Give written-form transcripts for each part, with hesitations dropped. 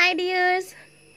Hi dears.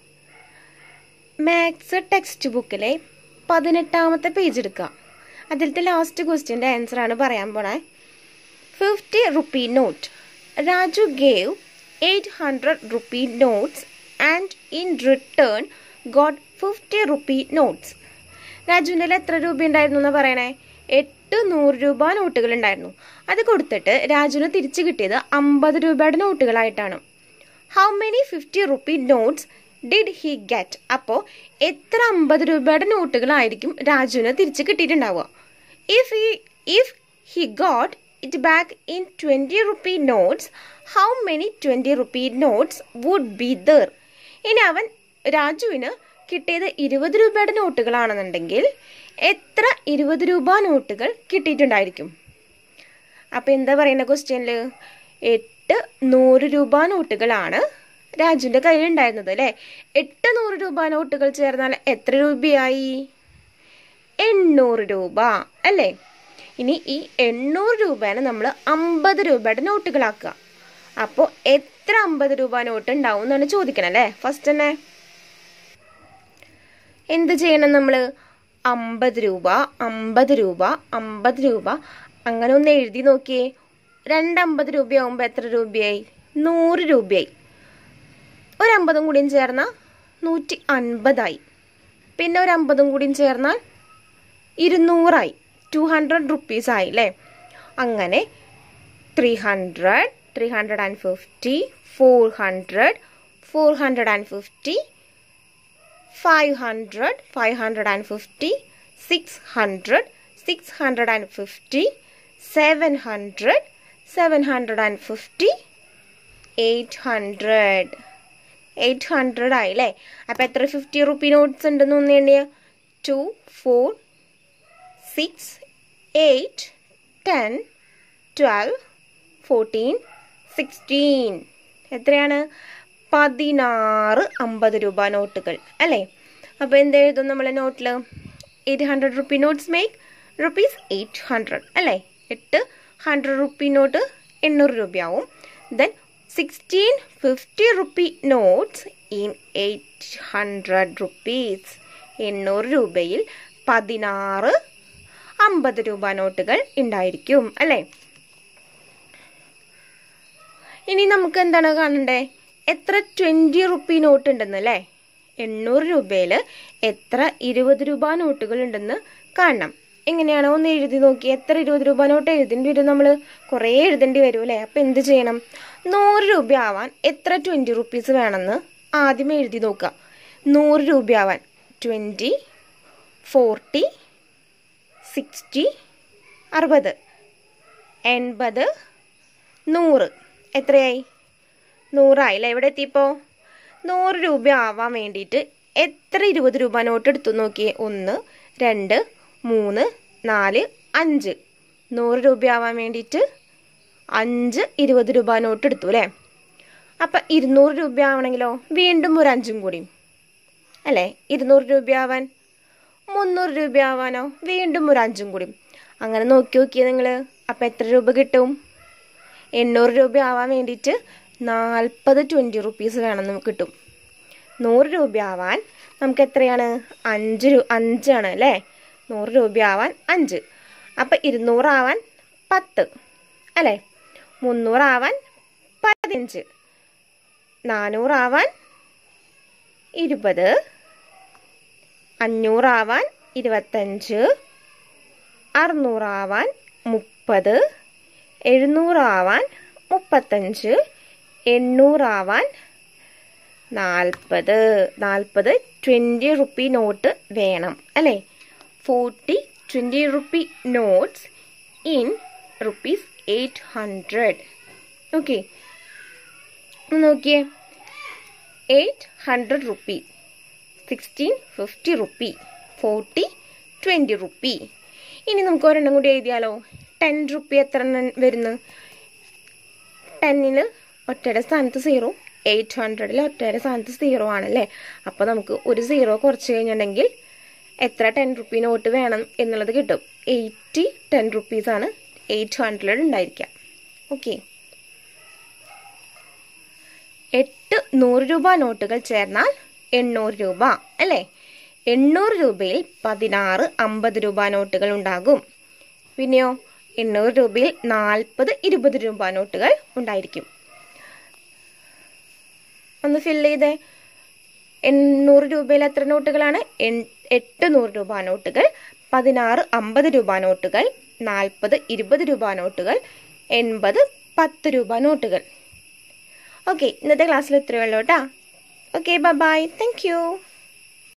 Maths textbook le 18th page edukka. Adilthe last question answer aanu parayan pona. 50 rupee note. Raju gave 800 rupee notes and in return got 50 rupee notes. രാജുവിൻ്റെ എത്ര രൂപ ഉണ്ടായിരുന്നു എന്ന് പറയണേ? 800 രൂപ നോട്ടുകൾ ഉണ്ടായിരുന്നു. അത് കൊടുത്തിട്ട് രാജുവിന് തിരിച്ചു കിട്ടിയത് 50 രൂപയുടെ നോട്ടുകളായിട്ടാണ്. How many 50 rupee notes did he get? അപ്പോൾ എത്ര 50 രൂപയുടെ നോട്ടുകളായിരിക്കും രാജുവിന് തിരിച്ചു കിട്ടിയിട്ടുണ്ടാവുക? If he got it back in 20 rupee notes, how many 20 rupee notes would be there? ഇനി അവൻ രാജുവിന് കിട്ടിയത് 20 രൂപയുടെ നോട്ടുകളാണെന്നുണ്ടെങ്കിൽ എത്ര 20 രൂപ നോട്ടുകൾ കിട്ടിയിട്ടുണ്ടായിരിക്കും? അപ്പം എന്താ പറയുന്ന ക്വസ്റ്റ്യനിൽ 800 രൂപ നോട്ടുകളാണ് രാജുവിൻ്റെ കയ്യിലുണ്ടായിരുന്നത് അല്ലേ? 800 രൂപ നോട്ടുകൾ ചേർന്നാൽ എത്ര രൂപയായി? 800 രൂപ അല്ലേ? ഇനി ഈ 800 രൂപേനെ നമ്മൾ 50 രൂപയുടെ നോട്ടുകളാക്കുക. അപ്പോൾ എത്ര 50 രൂപ നോട്ട് ഉണ്ടാവും എന്നാണ് ചോദിക്കണം അല്ലേ? ഫസ്റ്റ് തന്നെ എന്ത് ചെയ്യണം നമ്മൾ? 50 രൂപ 50 രൂപ 50 രൂപ അങ്ങനെ ഒന്ന് എഴുതി നോക്കിയേ. 250 രൂപയാവുമ്പോൾ എത്ര രൂപയായി? 100 രൂപയായി. ഒരു 50 കൂടിയും ചേർന്നാൽ 150 ആയി. പിന്നെ ഒരു 50 കൂടിയും ചേർന്നാൽ 200 ആയി. 200 rupees ആയി അല്ലേ? അങ്ങനെ 300 350 400 450 500 550 600 650 700 750 800 800 ആയി അല്ലേ? അപ്പം എത്ര 50 rupee നോട്ട്സ് ഉണ്ടെന്ന് ഒന്ന് എണ്ണിയ? 2 4 6 8 10 12 14 16 എത്രയാണ്? 16 50 രൂപ നോട്ടുകൾ അല്ലേ? അപ്പോൾ എന്തെഴുതും നമ്മൾ നോട്ടിൽ? 800 rupee നോട്ട്സ് മേക്ക് rupees 800 അല്ലേ? 800 rupee നോട്ട് 800 രൂപയാവും. Then 16 50 rupee notes in 800 rupees. 800 രൂപയിൽ 16 50 രൂപ നോട്ടുകൾ ഉണ്ടായിരിക്കും അല്ലേ? ഇനി നമുക്ക് എന്താണ് കാണണ്ടേ? എത്ര 20 rupee നോട്ട് ഉണ്ടെന്ന് അല്ലേ? 800 രൂപയിൽ എത്ര 20 രൂപ നോട്ടുകൾ ഉണ്ടെന്ന് കാണണം. എങ്ങനെയാണോ ഒന്ന് എഴുതി നോക്കി. എത്ര 20 രൂപ നോട്ട് എഴുതേണ്ടി വരും? നമ്മൾ കുറേ എഴുതേണ്ടി വരും അല്ലേ? അപ്പം എന്ത് ചെയ്യണം? 100 രൂപ ആവാൻ എത്ര 20 rupees വേണമെന്ന് ആദ്യം എഴുതി നോക്കുക. 100 രൂപ ആവാൻ 20 40 60 60 80 100 എത്രയായി? 100 ആയില്ലേ? എവിടെ എത്തിയപ്പോൾ? 100 രൂപ ആവാൻ വേണ്ടിയിട്ട് എത്ര 20 രൂപ നോട്ട് എടുത്തു നോക്കിയേ? 1 2 3 4 5. 100 രൂപ ആവാൻ വേണ്ടിയിട്ട് 5 20 രൂപ നോട്ട് എടുത്തു അല്ലേ? അപ്പം 200 രൂപ ആവണമെങ്കിലോ വീണ്ടും ഒരു 5 കൂടി അല്ലേ? 200 രൂപ ആവാൻ 300 രൂപ ആവാനോ വീണ്ടും ഒരു 5 കൂടി. അങ്ങനെ നോക്കി നോക്കിയേ നിങ്ങൾ. അപ്പം എത്ര രൂപ കിട്ടും? 800 രൂപ ആവാൻ വേണ്ടിയിട്ട് 40 20 rupees വേണം നമുക്ക് കിട്ടും. 100 രൂപ ആവാൻ നമുക്ക് എത്രയാണ്? 5 ആണ് അല്ലേ? 100 രൂപ ആവാൻ 5. അപ്പം 200 ആവാൻ 10 അല്ലേ? 300 ആവാൻ 15 400 ആവാൻ 20 500 ആവാൻ 25 600 ആവാൻ 30 700 ആവാൻ 35 800 ആവാൻ 40 20 rupee നോട്ട് വേണം അല്ലേ? 40 20 rupee notes in rupees 800. Okay, നോക്കിയേ. 800 rupee 16 50 rupee 40 20 rupee. ഇനി നമുക്ക് ഒരെണ്ണം കൂടി എഴുതിയാലോ? 10 rupee എത്ര വരുന്നു? 10ൽ ഒറ്റയുടെ സ്ഥാനത്ത് 0, 800ൽ ഒറ്റയുടെ സ്ഥാനത്ത് 0 ആണല്ലേ? അപ്പോൾ നമുക്ക് ഒരു 0 കുറച്ച് കഴിഞ്ഞിട്ടുണ്ടെങ്കിൽ എത്ര 10 rupee നോട്ട് വേണം എന്നുള്ളത് കിട്ടും. 10 rupees ആണ് 800 ഉണ്ടായിരിക്കുക. ഓക്കെ, 8 100 രൂപ നോട്ടുകൾ ചേർന്നാൽ 800 രൂപ അല്ലേ? 800 രൂപയിൽ 16 50 രൂപ നോട്ടുകൾ ഉണ്ടാകും. പിന്നെയോ 800 രൂപയിൽ 40 20 രൂപ നോട്ടുകൾ ഉണ്ടായിരിക്കും. ഒന്ന് ഫില്ല് ചെയ്തേ. 800 രൂപയിൽ എത്ര നോട്ടുകളാണ്? 8 100 രൂപ നോട്ടുകൾ, 16 50 രൂപ നോട്ടുകൾ, 40 20 രൂപ നോട്ടുകൾ, 80 10 രൂപ നോട്ടുകൾ. ഓക്കെ, ഇന്നത്തെ ക്ലാസ്സിൽ ഇത്രയേ ഉള്ളൂ കേട്ടോ. Okay, bye bye. Thank U.